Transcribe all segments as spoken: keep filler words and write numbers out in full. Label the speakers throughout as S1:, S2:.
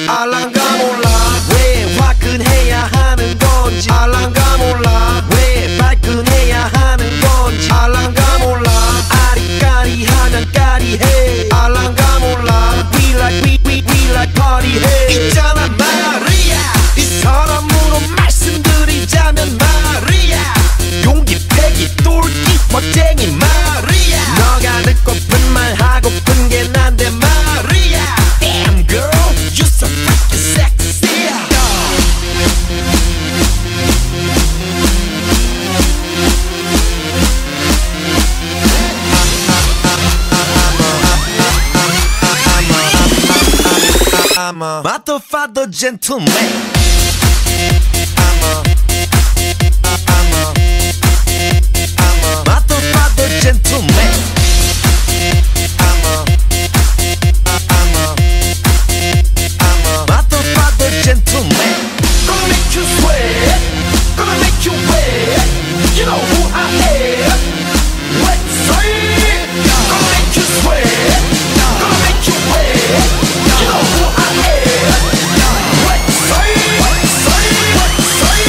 S1: 알랑가 몰라 왜 화끈해야 하는 건지 알랑가 몰라 왜 발끈해야 하는 건지 알랑가 몰라 아리까리하면 까리해 알랑가 몰라 We like we we we like party해 있잖아 마리아 이 사람으로 말씀드리자면 마리아 용기 패기 똘끼 멋쟁이 마리아 너가 듣고픈 말 하고픈 게 난데 마리아 Damn girl you so freaking sexy I'm a motherfucker gentleman I'm a I'm a I'm a motherfucker gentleman I'm a I'm a I'm a motherfucker gentleman Gonna make you sweat Gonna make you wet You know who I am Let's say Gonna make you sweat Gonna make you wet You know who I am Let's say Let's say Let's say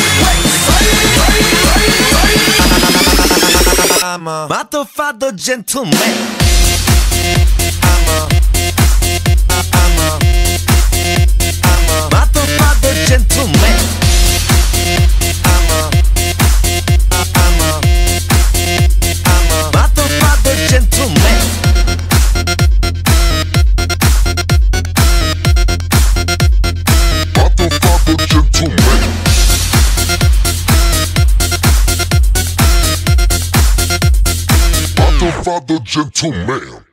S1: Let's say I'm a motherfucker gentleman I'm a I'm a I'm a motherfucker gentleman I'm a I'm a I'm a motherfucker gentleman Motherfucker gentleman Motherfucker gentleman